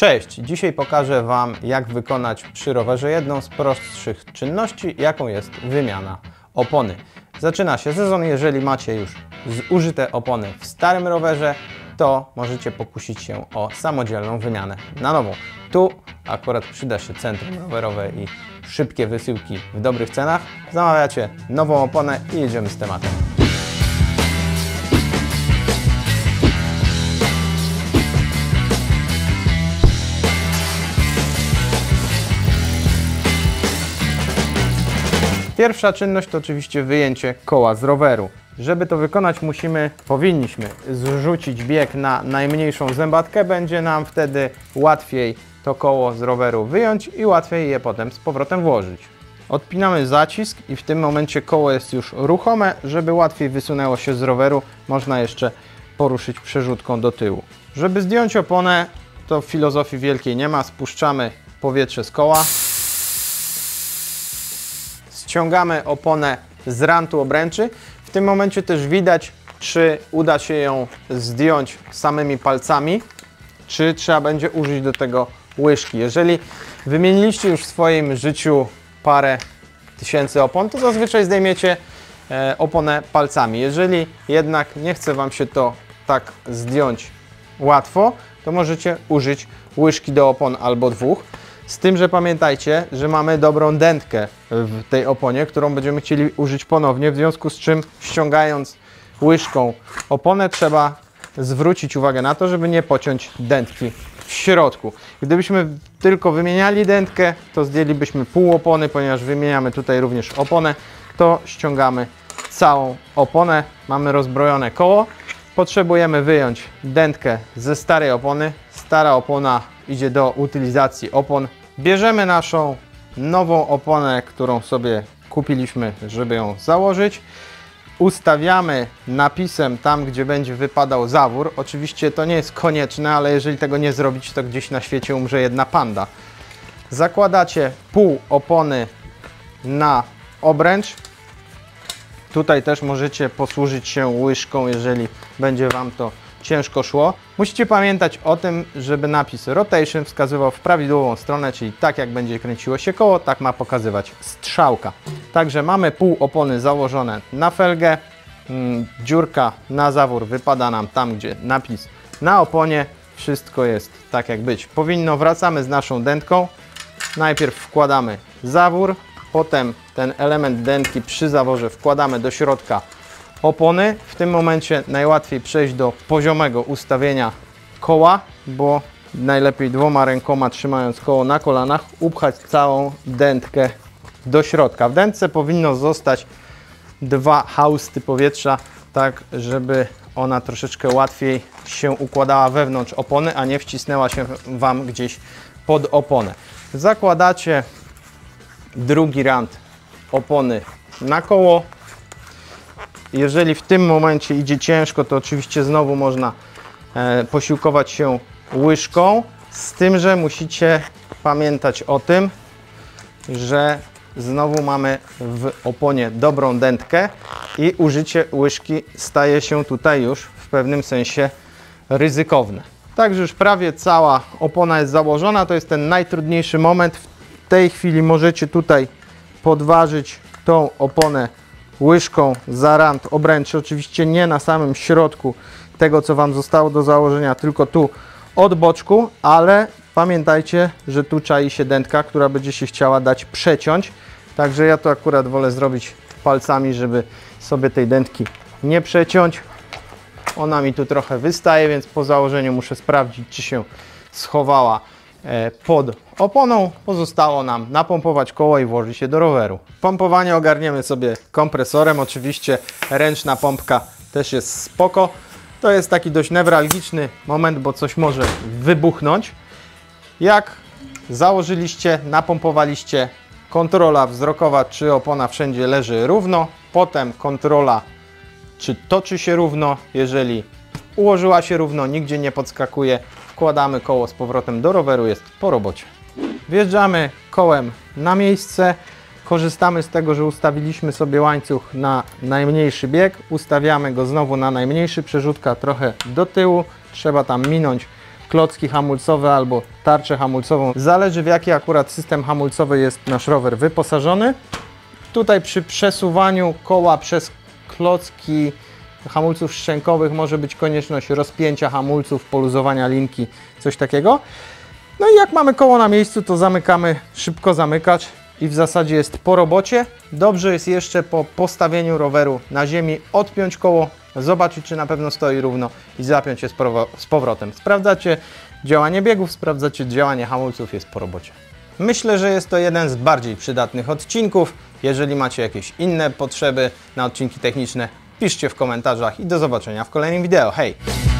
Cześć! Dzisiaj pokażę Wam, jak wykonać przy rowerze jedną z prostszych czynności, jaką jest wymiana opony. Zaczyna się sezon, jeżeli macie już zużyte opony w starym rowerze, to możecie pokusić się o samodzielną wymianę na nową. Tu akurat przyda się centrum rowerowe i szybkie wysyłki w dobrych cenach. Zamawiacie nową oponę i jedziemy z tematem. Pierwsza czynność to oczywiście wyjęcie koła z roweru. Żeby to wykonać, powinniśmy zrzucić bieg na najmniejszą zębatkę. Będzie nam wtedy łatwiej to koło z roweru wyjąć i łatwiej je potem z powrotem włożyć. Odpinamy zacisk i w tym momencie koło jest już ruchome. Żeby łatwiej wysunęło się z roweru, można jeszcze poruszyć przerzutką do tyłu. Żeby zdjąć oponę, to filozofii wielkiej nie ma. Spuszczamy powietrze z koła. Ściągamy oponę z rantu obręczy. W tym momencie też widać, czy uda się ją zdjąć samymi palcami, czy trzeba będzie użyć do tego łyżki. Jeżeli wymieniliście już w swoim życiu parę tysięcy opon, to zazwyczaj zdejmiecie oponę palcami. Jeżeli jednak nie chce Wam się to tak zdjąć łatwo, to możecie użyć łyżki do opon albo dwóch. Z tym, że pamiętajcie, że mamy dobrą dętkę w tej oponie, którą będziemy chcieli użyć ponownie, w związku z czym ściągając łyżką oponę trzeba zwrócić uwagę na to, żeby nie pociąć dętki w środku. Gdybyśmy tylko wymieniali dętkę, to zdjęlibyśmy pół opony, ponieważ wymieniamy tutaj również oponę, to ściągamy całą oponę, mamy rozbrojone koło. Potrzebujemy wyjąć dętkę ze starej opony. Stara opona idzie do utylizacji opon. Bierzemy naszą nową oponę, którą sobie kupiliśmy, żeby ją założyć. Ustawiamy napisem tam, gdzie będzie wypadał zawór. Oczywiście to nie jest konieczne, ale jeżeli tego nie zrobić, to gdzieś na świecie umrze jedna panda. Zakładacie pół opony na obręcz. Tutaj też możecie posłużyć się łyżką, jeżeli będzie Wam to ciężko szło. Musicie pamiętać o tym, żeby napis rotation wskazywał w prawidłową stronę, czyli tak jak będzie kręciło się koło, tak ma pokazywać strzałka. Także mamy pół opony założone na felgę. Dziurka na zawór wypada nam tam, gdzie napis na oponie. Wszystko jest tak jak być powinno. Wracamy z naszą dętką. Najpierw wkładamy zawór, potem ten element dętki przy zaworze wkładamy do środka opony. W tym momencie najłatwiej przejść do poziomego ustawienia koła, bo najlepiej dwoma rękoma, trzymając koło na kolanach, upchać całą dętkę do środka. W dętce powinno zostać dwa hausty powietrza, tak żeby ona troszeczkę łatwiej się układała wewnątrz opony, a nie wcisnęła się Wam gdzieś pod oponę. Zakładacie drugi rant opony na koło. Jeżeli w tym momencie idzie ciężko, to oczywiście znowu można posiłkować się łyżką, z tym, że musicie pamiętać o tym, że znowu mamy w oponie dobrą dętkę i użycie łyżki staje się tutaj już w pewnym sensie ryzykowne. Także już prawie cała opona jest założona, to jest ten najtrudniejszy moment. W tej chwili możecie tutaj podważyć tą oponę łyżką za rant obręczy, oczywiście nie na samym środku tego, co Wam zostało do założenia, tylko tu od boczku, ale pamiętajcie, że tu czai się dętka, która będzie się chciała dać przeciąć, także ja to akurat wolę zrobić palcami, żeby sobie tej dętki nie przeciąć. Ona mi tu trochę wystaje, więc po założeniu muszę sprawdzić, czy się schowała pod oponą. Pozostało nam napompować koło i włożyć je do roweru. Pompowanie ogarniemy sobie kompresorem. Oczywiście ręczna pompka też jest spoko. To jest taki dość newralgiczny moment, bo coś może wybuchnąć. Jak założyliście, napompowaliście, kontrola wzrokowa, czy opona wszędzie leży równo. Potem kontrola, czy toczy się równo. Jeżeli ułożyła się równo, nigdzie nie podskakuje, wkładamy koło z powrotem do roweru, jest po robocie. Wjeżdżamy kołem na miejsce, korzystamy z tego, że ustawiliśmy sobie łańcuch na najmniejszy bieg, ustawiamy go znowu na najmniejszy, przerzutka trochę do tyłu, trzeba tam minąć klocki hamulcowe albo tarczę hamulcową. Zależy, w jaki akurat system hamulcowy jest nasz rower wyposażony. Tutaj przy przesuwaniu koła przez klocki hamulców szczękowych może być konieczność rozpięcia hamulców, poluzowania linki, coś takiego. No i jak mamy koło na miejscu, to zamykamy szybko zamykacz i w zasadzie jest po robocie. Dobrze jest jeszcze po postawieniu roweru na ziemi odpiąć koło, zobaczyć, czy na pewno stoi równo i zapiąć je z powrotem. Sprawdzacie działanie biegów, sprawdzacie działanie hamulców, jest po robocie. Myślę, że jest to jeden z bardziej przydatnych odcinków. Jeżeli macie jakieś inne potrzeby na odcinki techniczne, piszcie w komentarzach i do zobaczenia w kolejnym wideo. Hej!